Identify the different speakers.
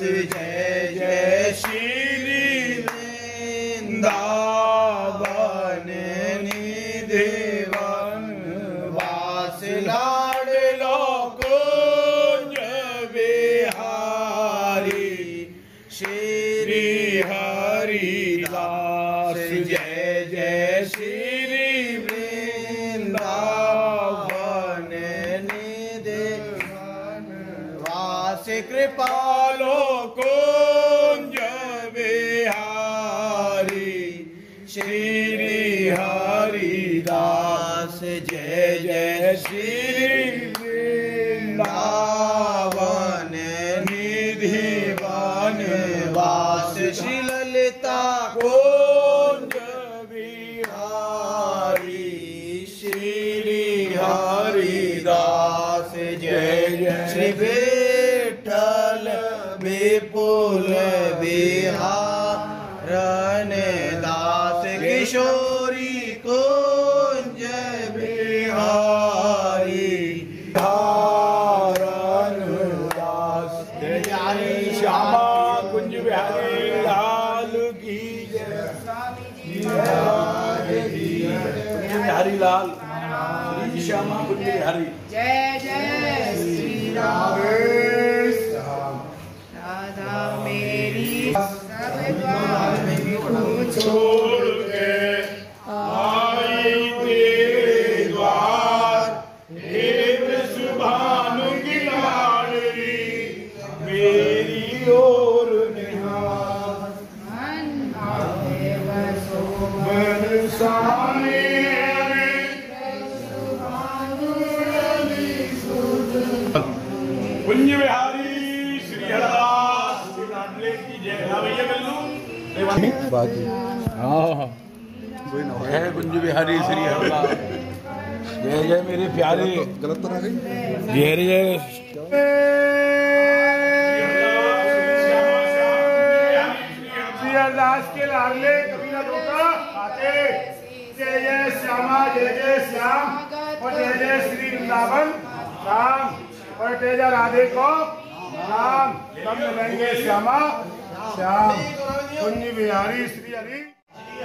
Speaker 1: जय जय श्री वृंदावन निधि वनवास लाडलो कुंज बिहारी श्री हरिदास। जय जय श्री वृंदावन निधि वनवास कृपालो कुंज बिहारी श्री हरिदास। जय जय श्री वृंदावन निधि वनवास श्री ललिता कुंज बिहारी श्री हरिदास। जय जय श्री विठ्ठल विपुल बिहारन दास किशोरी कुंज बिहारी हारन दास। जय जय श्यामा कुंज बिहारी लाल की जय। बिहारी लाल श्री श्यामा कुंज बिहारी।
Speaker 2: जय जय श्री राम राधा मेरी सब द्वार
Speaker 1: छोड़ के आई तेरे द्वार हे वृषभानु की लाडली मेरी ओर निहार। बरसाने कुंज बिहारी श्री हरिदास लाडले की जय। भैया गल्लू
Speaker 3: बाकी
Speaker 1: जय कुंज बिहारी श्री हरिदास। जय जय मेरे प्यारे।
Speaker 3: गलत तो ना गई।
Speaker 1: जय जय
Speaker 4: श्री हरिदास के लाडले कभी ना धोखा खाते। जय जय श्यामा जय जय श्याम और जय जय श्री वृंदावन राम और तेजा राधे को राम। सब मिलेंगे श्यामा श्याम कुंज बिहारी श्री हरि।